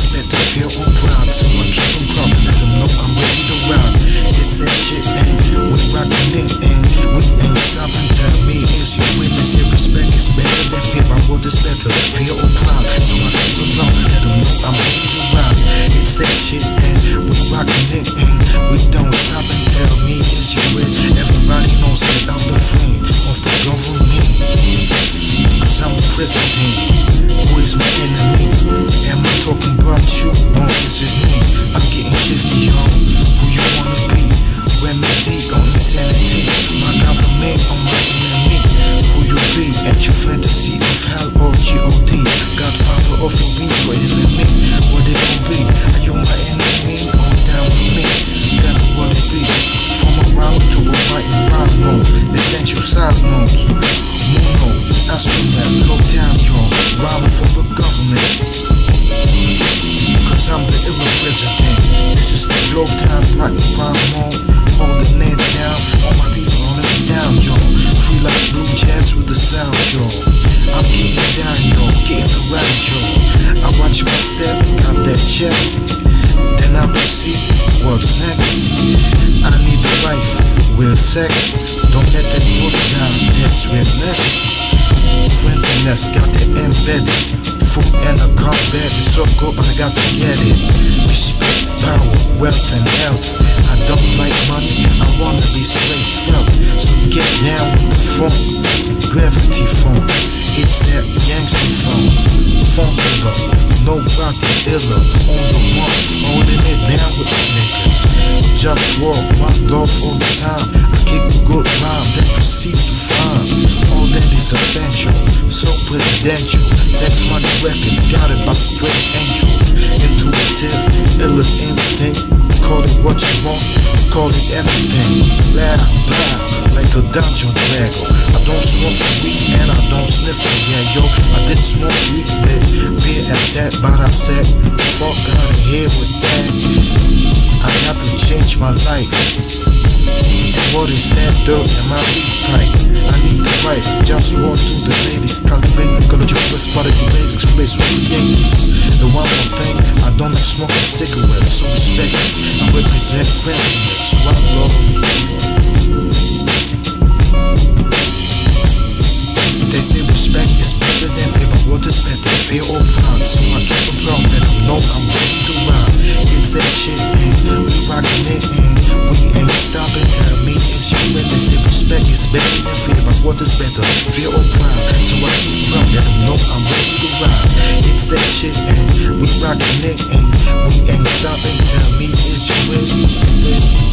this better, feel all proud. So I keep them proud, let them know I'm ready to ride. It's that shit and we rockin' it and we ain't stopping. Tell me is you witness your respect is better than fear. My word is better, feel all proud. So I keep them proud, let them know I'm ready to ride. It's that shit and we rockin' it and we don't stop and tell me is you with. Everybody knows that I'm the friend of the government, cause I'm the president. Who is my enemy? Am I talking about you or is it me? I'm getting shifty, yo. Who you wanna be? Remedy or insanity? My government or my enemy? Who you be? At your fantasy of hell or G.O.D. Godfather of your beats or enemy? What it gon' be? Are you my enemy or down with me? Tell me what it be. From a rhyme to a right and rhyme mode. Essential side notes. Mono, astronaut, low down, yo. Rhyming for the government, cause I'm the irrepresentant. This is the globe time, right and rhyme mode. Holding it down for all my people, holding it down, yo. Free like blue jazz with the sound, yo. I'm getting down, yo, getting around, yo. I watch my step, got that check. Then I proceed, what's next? I need a wife with sex. Don't let that book down, that's realness. Friendliness, got it embedded. Food and a combat, it's so good, but I got to get it. Respect, power, wealth and health. I don't like money, I wanna be straight felt. So get down with the funk, gravity funk. It's that gangster funk, Funkula, no rocket iller. On the one, holding it down with the niggas. JustWar, one golf all the time. I kick a good rhyme, then proceed to find all that is essential, so presidential. Text money records, got it by straight angels. Intuitive, iller instinct. Call it what you want, call it everything. Blah, blah, like a dungeon dragon. I don't smoke weed and I don't sniff it, yeah, yo. I did smoke weed, beer at that, but I said, fuck out of here with that. I got to change my life. And what is that dirt in my weed pipe? I need the wife, just walk to the ladies. Cultivating ecological best quality basics, place with creators. And one more thing, I don't like smoking cigarettes, so respect this. I represent friendliness, one love. They say respect is better than fear, but what is better? Fear or proud? So I keep them proud, let them know I'm ready to ride. It's that shit and we rockin' it and we ain't stopping. Tell me it's you and they say respect is better than fear, but what is better? Fear or proud? So I keep them proud, let them know I'm ready to ride. It's that shit and we rockin' it and we ain't stopping. Tell me it's you and